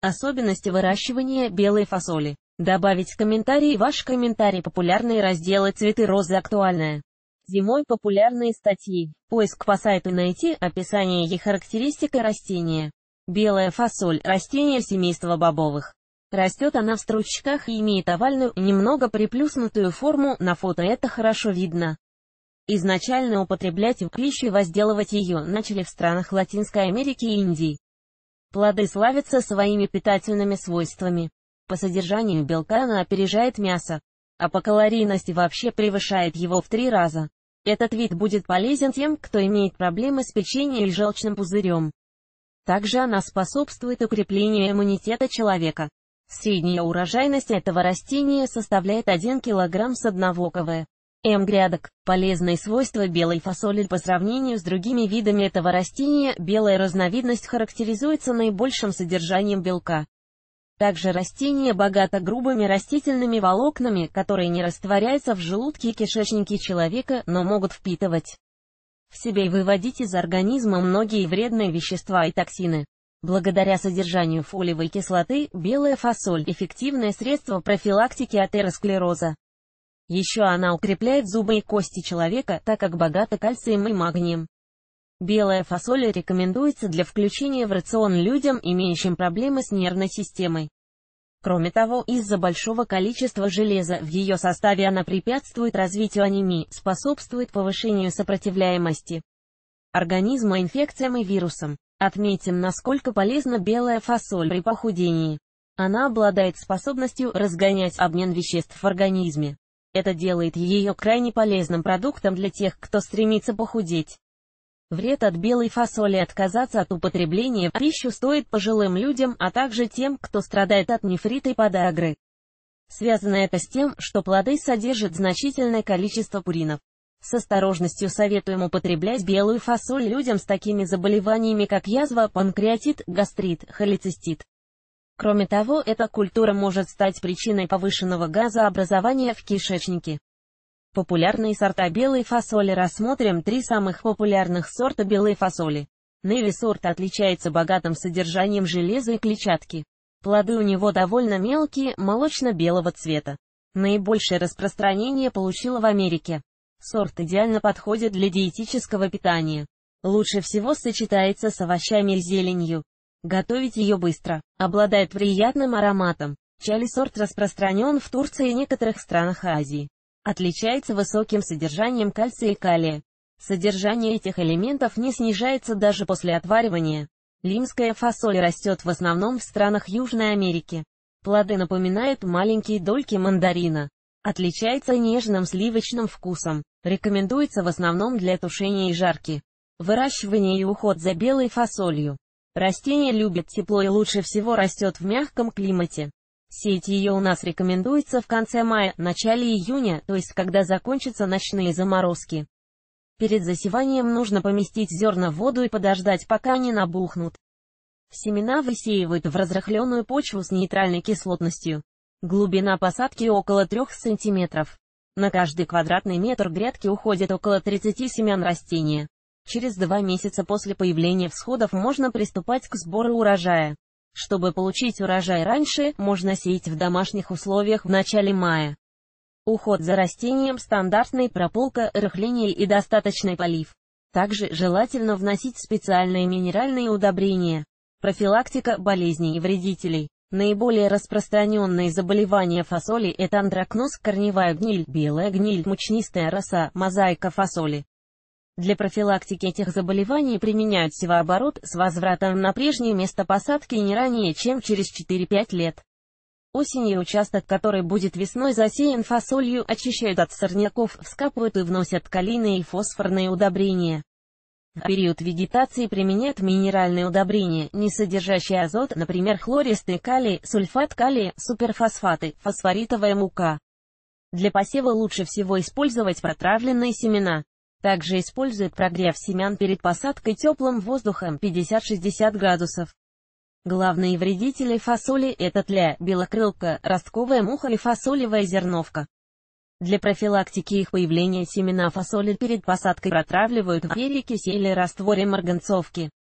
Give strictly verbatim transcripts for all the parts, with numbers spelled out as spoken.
Особенности выращивания белой фасоли. Добавить комментарий. Ваш комментарий. Популярные разделы. Цветы розы. Актуальное. Зимой популярные статьи. Поиск по сайту. Найти описание и характеристика растения. Белая фасоль – растение семейства бобовых. Растет она в стручках и имеет овальную, немного приплюснутую форму, на фото это хорошо видно. Изначально употреблять в пищу и возделывать ее начали в странах Латинской Америки и Индии. Плоды славятся своими питательными свойствами. По содержанию белка она опережает мясо, а по калорийности вообще превышает его в три раза. Этот вид будет полезен тем, кто имеет проблемы с печеньем и желчным пузырем. Также она способствует укреплению иммунитета человека. Средняя урожайность этого растения составляет один килограмм с одного килограмма. М. Грядок. Полезные свойства белой фасоли. По сравнению с другими видами этого растения, белая разновидность характеризуется наибольшим содержанием белка. Также растение богато грубыми растительными волокнами, которые не растворяются в желудке и кишечнике человека, но могут впитывать в себя и выводить из организма многие вредные вещества и токсины. Благодаря содержанию фолиевой кислоты, белая фасоль – эффективное средство профилактики атеросклероза. Еще она укрепляет зубы и кости человека, так как богата кальцием и магнием. Белая фасоль рекомендуется для включения в рацион людям, имеющим проблемы с нервной системой. Кроме того, из-за большого количества железа в ее составе она препятствует развитию анемии, способствует повышению сопротивляемости организма инфекциям и вирусам. Отметим, насколько полезна белая фасоль при похудении. Она обладает способностью разгонять обмен веществ в организме. Это делает ее крайне полезным продуктом для тех, кто стремится похудеть. Вред от белой фасоли. Отказаться от употребления в пищу стоит пожилым людям, а также тем, кто страдает от нефрита и подагры. Связано это с тем, что плоды содержат значительное количество пуринов. С осторожностью советуем употреблять белую фасоль людям с такими заболеваниями, как язва, панкреатит, гастрит, холецистит. Кроме того, эта культура может стать причиной повышенного газообразования в кишечнике. Популярные сорта белой фасоли. Рассмотрим три самых популярных сорта белой фасоли. Неви сорт отличается богатым содержанием железа и клетчатки. Плоды у него довольно мелкие, молочно-белого цвета. Наибольшее распространение получила в Америке. Сорт идеально подходит для диетического питания. Лучше всего сочетается с овощами и зеленью. Готовить ее быстро. Обладает приятным ароматом. Чали сорт распространен в Турции и некоторых странах Азии. Отличается высоким содержанием кальция и калия. Содержание этих элементов не снижается даже после отваривания. Лимская фасоль растет в основном в странах Южной Америки. Плоды напоминают маленькие дольки мандарина. Отличается нежным сливочным вкусом. Рекомендуется в основном для тушения и жарки. Выращивание и уход за белой фасолью. Растение любит тепло и лучше всего растет в мягком климате. Сеять ее у нас рекомендуется в конце мая, начале июня, то есть когда закончатся ночные заморозки. Перед засеванием нужно поместить зерна в воду и подождать, пока они набухнут. Семена высеивают в разрыхленную почву с нейтральной кислотностью. Глубина посадки около трёх сантиметров. На каждый квадратный метр грядки уходит около тридцати семян растения. Через два месяца после появления всходов можно приступать к сбору урожая. Чтобы получить урожай раньше, можно сеять в домашних условиях в начале мая. Уход за растением, стандартный, прополка, рыхление и достаточный полив. Также желательно вносить специальные минеральные удобрения. Профилактика болезней и вредителей. Наиболее распространенные заболевания фасоли – это антракноз, корневая гниль, белая гниль, мучнистая роса, мозаика фасоли. Для профилактики этих заболеваний применяют севооборот с возвратом на прежнее место посадки не ранее, чем через четыре-пять лет. Осенью участок, который будет весной засеян фасолью, очищают от сорняков, вскапывают и вносят калийные и фосфорные удобрения. В период вегетации применяют минеральные удобрения, не содержащие азот, например, хлористый калий, сульфат калия, суперфосфаты, фосфоритовая мука. Для посева лучше всего использовать протравленные семена. Также используют прогрев семян перед посадкой теплым воздухом пятьдесят-шестьдесят градусов. Главные вредители фасоли – это тля, белокрылка, ростковая муха и фасолевая зерновка. Для профилактики их появления семена фасоли перед посадкой протравливают в перекиси или растворе марганцовки.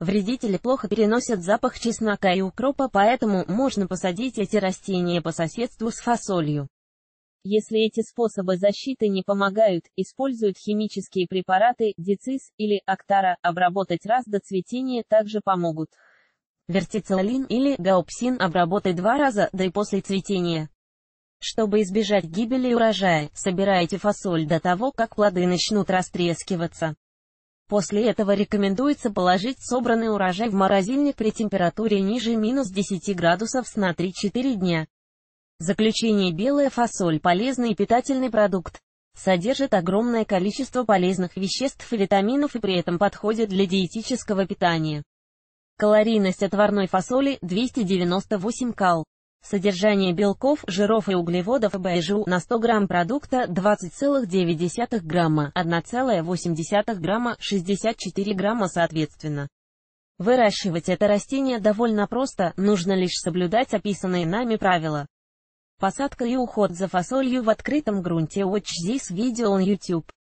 Вредители плохо переносят запах чеснока и укропа, поэтому можно посадить эти растения по соседству с фасолью. Если эти способы защиты не помогают, используют химические препараты, дицис или актара, обработать раз до цветения также помогут. Вертицилин или гаупсин обработать два раза до и после цветения. Чтобы избежать гибели урожая, собирайте фасоль до того, как плоды начнут растрескиваться. После этого рекомендуется положить собранный урожай в морозильник при температуре ниже минус десяти градусов на три-четыре дня. Заключение: белая фасоль – полезный и питательный продукт. Содержит огромное количество полезных веществ и витаминов и при этом подходит для диетического питания. Калорийность отварной фасоли – двести девяносто восемь кал. Содержание белков, жиров и углеводов БЖУ на сто грамм продукта двадцать целых девять десятых грамма, одна целая восемь десятых грамма, шестьдесят четыре грамма соответственно. Выращивать это растение довольно просто, нужно лишь соблюдать описанные нами правила. Посадка и уход за фасолью в открытом грунте. Watch this video on YouTube.